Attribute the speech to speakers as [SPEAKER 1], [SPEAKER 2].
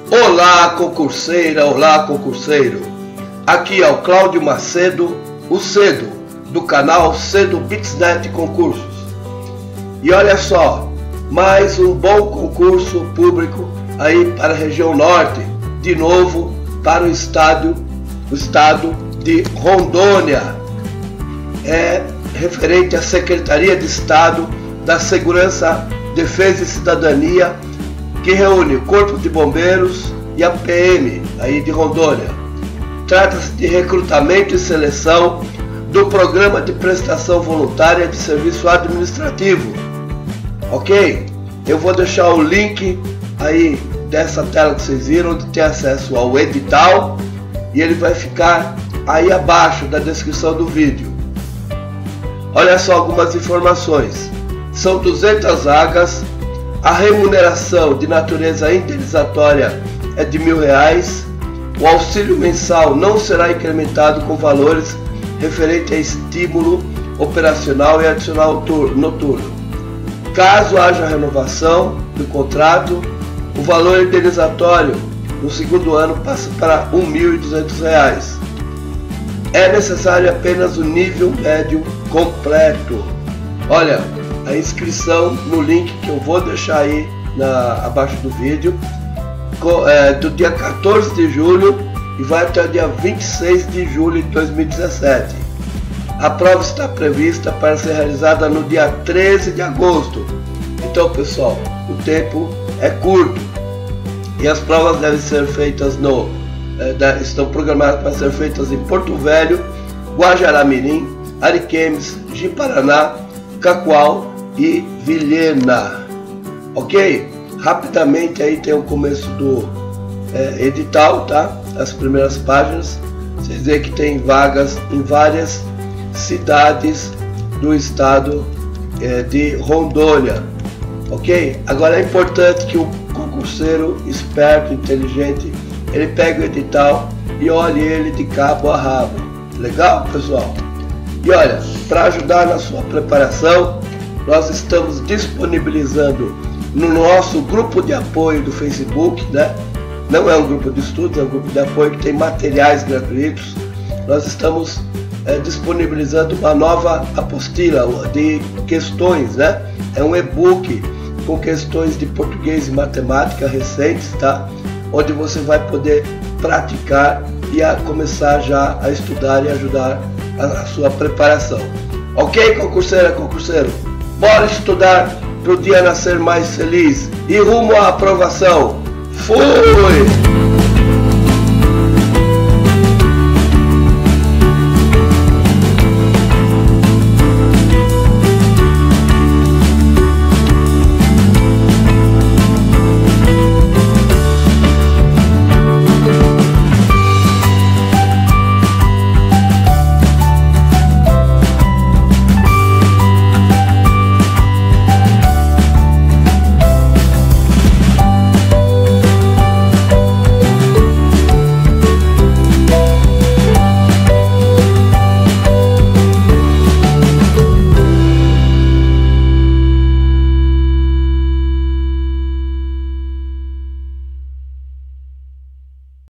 [SPEAKER 1] Olá, concurseira, olá, concurseiro. Aqui é o Cláudio Macedo, o Cedo, do canal Cedo Bitsnet Concursos. E olha só, mais um bom concurso público aí para a região norte, de novo para o estado de Rondônia. É referente à Secretaria de Estado da Segurança, Defesa e Cidadania, que reúne o Corpo de Bombeiros e a PM aí de Rondônia. Trata-se de recrutamento e seleção do Programa de Prestação Voluntária de Serviço Administrativo. Ok? Eu vou deixar o link aí dessa tela que vocês viram, onde tem acesso ao edital, e ele vai ficar aí abaixo da descrição do vídeo. Olha só algumas informações. São 200 vagas. A remuneração de natureza indenizatória é de R$1.000. O auxílio mensal não será incrementado com valores referentes a estímulo operacional e adicional noturno. Caso haja renovação do contrato, o valor indenizatório no segundo ano passa para R$1.200. É necessário apenas o nível médio completo. Olha, a inscrição no link que eu vou deixar aí abaixo do vídeo, do dia 14 de julho e vai até o dia 26 de julho de 2017. A prova está prevista para ser realizada no dia 13 de agosto. Então, pessoal, o tempo é curto e as provas devem ser feitas estão programadas para ser feitas em Porto Velho, Guajará-Mirim, Ariquemes, Ji-Paraná, Cacoal e Vilhena. Ok? Rapidamente aí tem o começo do edital, tá? As primeiras páginas. Vocês veem que tem vagas em várias cidades do estado de Rondônia. Ok? Agora é importante que o concurseiro esperto, inteligente, ele pegue o edital e olhe ele de cabo a rabo. Legal, pessoal? E olha, para ajudar na sua preparação, nós estamos disponibilizando no nosso grupo de apoio do Facebook, né? Não é um grupo de estudos, é um grupo de apoio que tem materiais gratuitos. Nós estamos disponibilizando uma nova apostila de questões, né? É um e-book com questões de português e matemática recentes, tá? Onde você vai poder praticar e começar já a estudar e ajudar a sua preparação. Ok, concurseira, concurseiro? Bora estudar para o dia nascer mais feliz e rumo à aprovação. Fui!